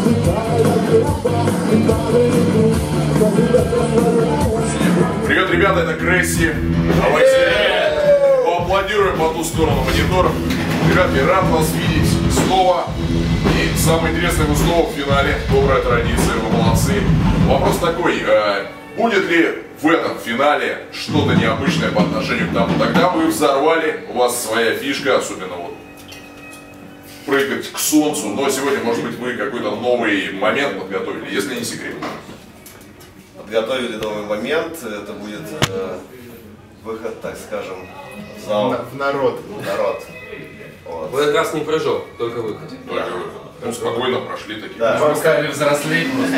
Привет, ребята, это Кресси. Давайте поаплодируем по ту сторону мониторов. Ребятки, рад вас видеть снова. И самое интересное, вы снова в финале. Добрая традиция, вы молодцы. Вопрос такой, будет ли в этом финале что-то необычное по отношению к тому? Тогда вы взорвали, у вас своя фишка, особенно вот прыгать к солнцу, но сегодня, может быть, вы какой-то новый момент подготовили, если не секрет. Подготовили новый момент, это будет выход, так скажем, в зал. В народ. Вот. В этот раз не прыжок, только выход. Только выход. Ну, спокойно прошли такие. Да. Вам стали взрослеть просто.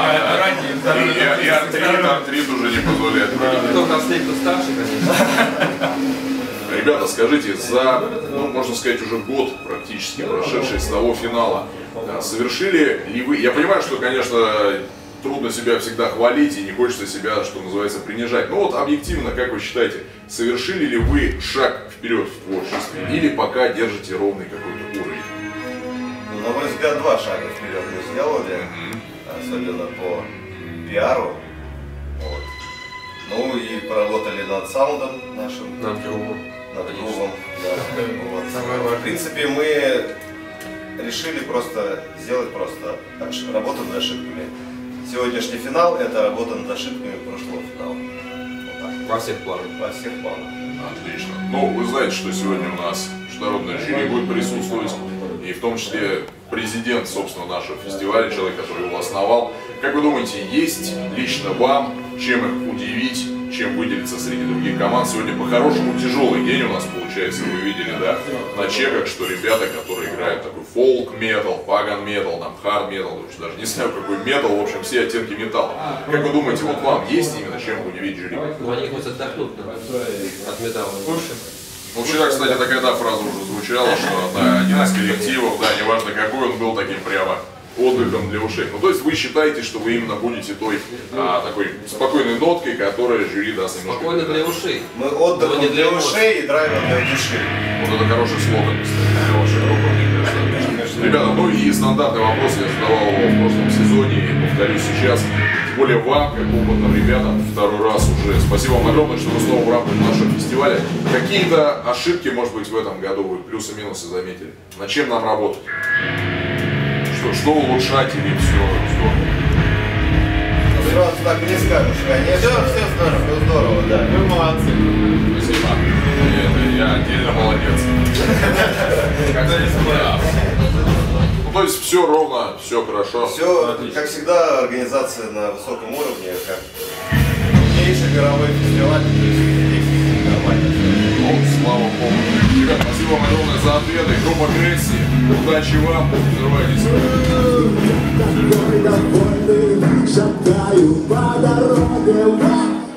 И артрит уже не позволяет. Кто взрослее, кто старше, конечно. Ребята, скажите, за, ну, можно сказать, уже год практически прошедший с того финала, совершили ли вы, я понимаю, что, конечно, трудно себя всегда хвалить и не хочется себя, что называется, принижать, но вот объективно, как вы считаете, совершили ли вы шаг вперед в творчестве или пока держите ровный какой-то уровень? Ну, на мой взгляд, 2 шага вперед мы сделали, особенно по пиару. Вот. Ну и поработали над саундом нашим. Над грубым. Над грубым, да. Вот. В принципе, мы решили просто сделать работу над ошибками. Сегодняшний финал — это работа над ошибками прошлого финала. Вот так. Во всех планах. Во всех планах. Отлично. Ну, вы знаете, что сегодня у нас международное жюри будет присутствовать, и в том числе президент, собственно, нашего фестиваля, человек, который его основал. Как вы думаете, есть лично вам чем их удивить, чем выделиться среди других команд? Сегодня по-хорошему тяжелый день у нас получается, вы видели, да, на чеках, что ребята, которые играют такой фолк-метал, паган-метал, там, хард-метал, даже не знаю какой метал, в общем, все оттенки металла. Как вы думаете, вот вам есть именно чем удивить жюри? Ну, они хоть отдохнут от металла. Ну, вчера, кстати, такая фраза уже звучала, что один из коллективов, да, неважно какой, он был таким прямо отдыхом для ушей. Ну, то есть вы считаете, что вы именно будете той такой спокойной ноткой, которая жюри даст немножко. Спокойно для ушей. Мы отдыхом не для ушей и драйвом для души. Вот это хороший слоган, кстати, для вашей группы, мне кажется. Ребята, ну и стандартный вопрос я задавал его в прошлом сезоне и повторю сейчас. Тем более вам, как опытным ребятам, второй раз уже. Спасибо вам огромное, что вы снова в рамках нашего фестиваля. Какие-то ошибки, может быть, в этом году вы плюсы-минусы заметили? Над чем нам работать? Что улучшать или все здорово? Ну, сразу так не скажешь, конечно. Все здорово, да. Вы молодцы. Спасибо. Я отдельно молодец. Ну, то есть все ровно, все хорошо. Все, как всегда, организация на высоком уровне, как крупнейший мировой фестиваль, то есть нормально. Ну, слава богу. Ребят, спасибо вам огромное за ответы. Группа Кресси, удачи вам, не взрывайтесь. Шагаю по дороге.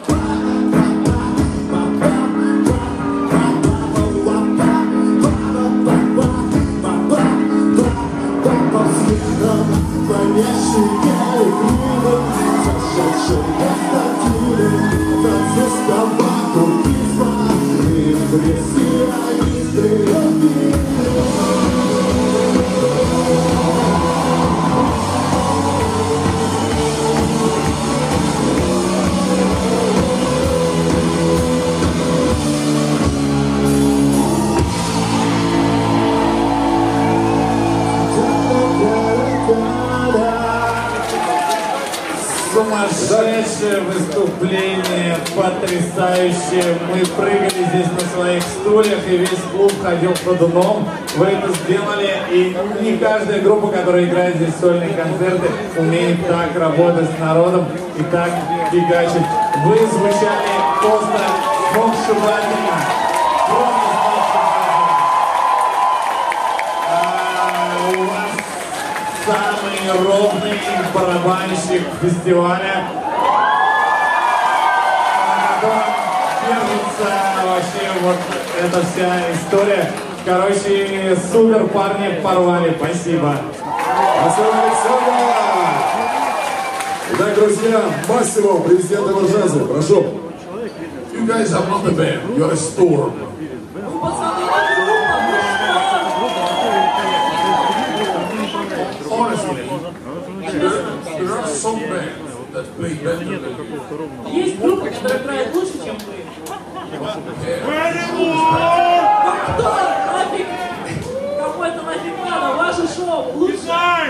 Сумасшедшее выступление, потрясающее. Мы прыгали здесь на своих стульях, и весь клуб ходил ходуном. Вы это сделали, и не каждая группа, которая играет здесь сольные концерты, умеет так работать с народом и так фигачить. Вы звучали просто сногсшибательно. У вас самый ровный барабанщик фестиваля, на котором держится вообще вот эта вся история. Короче, супер, парни, порвали. Спасибо. Спасибо, Александр. Итак, друзья, Массимо, президент Эвержаза, прошу. You guys are not a band, you're a storm. Honestly, that play better than you. Есть группа, которая играет лучше, чем вы. Ну кто нафиг? Кому это нафиг надо? Ваше шоу лучше.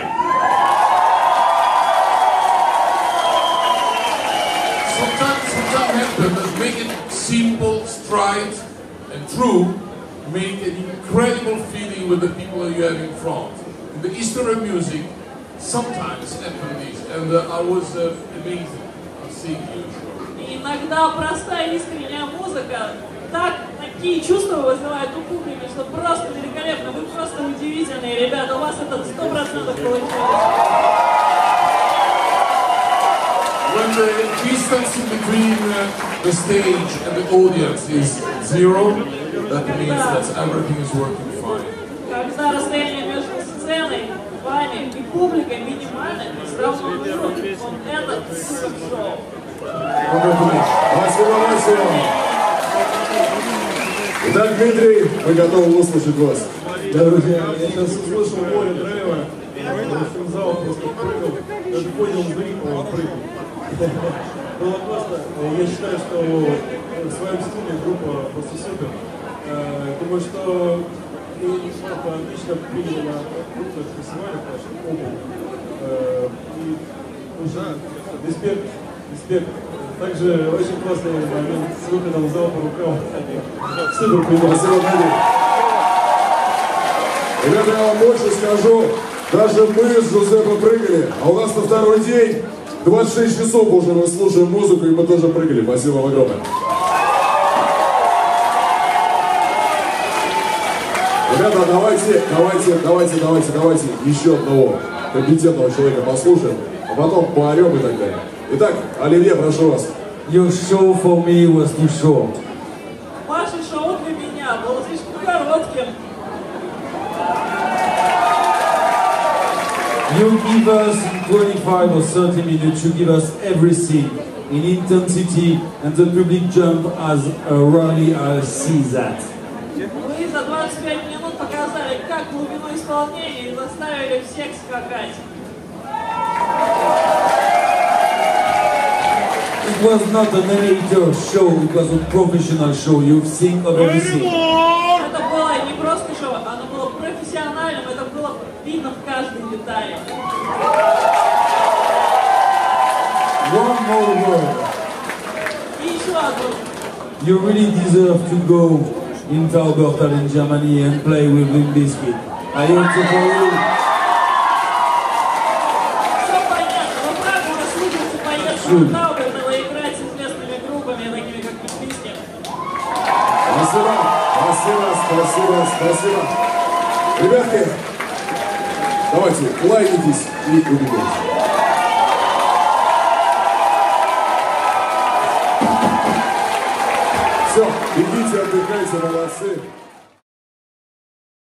Sometimes happen that make it simple, straight, and true, make an incredible feeling with the people you have in front. In the Eastern music, sometimes happen this, and I was amazed seeing you. И иногда простая искренняя музыка такие чувства вызывает у публики, что просто великолепно. Вы просто удивительные ребята, у вас это 100% получилось. When the distance between the stage and the audience is zero, that means that everything is working fine. Когда расстояние между сценой, вами и публикой минимальное, все равно вот это супер-шоу. Спасибо, спасибо. Итак, Дмитрий, мы готовы выслушать вас. Да, друзья, я сейчас услышал море драйва, зал просто прыгал, даже понял зритель, он прыгал. Было классно. Я считаю, что в своем стиле группа просто супер. Думаю, что ребята отлично приняли на крупных фестивалях наших опыт. И уже респект. Также очень классный момент с выходом в зал по рукам. Супер, спасибо, Дмитрий. Ребята, я вам больше скажу. Даже мы с Джузеппе прыгали, а у нас на второй день 26 часов уже мы слушаем музыку, и мы тоже прыгали. Спасибо вам огромное. Ребята, давайте еще одного компетентного человека послушаем, а потом поорем и так далее. Итак, Оливье, прошу вас. Your show for me was too short. Ваше шоу для меня было слишком коротким. You give us 25 or 30 minutes, you give us everything in intensity, and the public jump as rarely I see that. Вы за 25 минут показали, как глубину исполнения и заставили всех скакать. It was not an amateur show, it was a professional show. You think of everything. Это было не просто шоу, оно было профессиональным, это было видно в каждой детали. One more word. И еще одно. You really deserve to go in Taubertal in Germany and play with Limp Bizkit. I hope so for you. Все понятно, но правда заслуживается поездку в Таубертал и играть с известными группами, такими как Limp Bizkit. Спасибо. Ребятки, давайте, лайкайтесь и убегайте. Все, идите, отдыхайте, молодцы.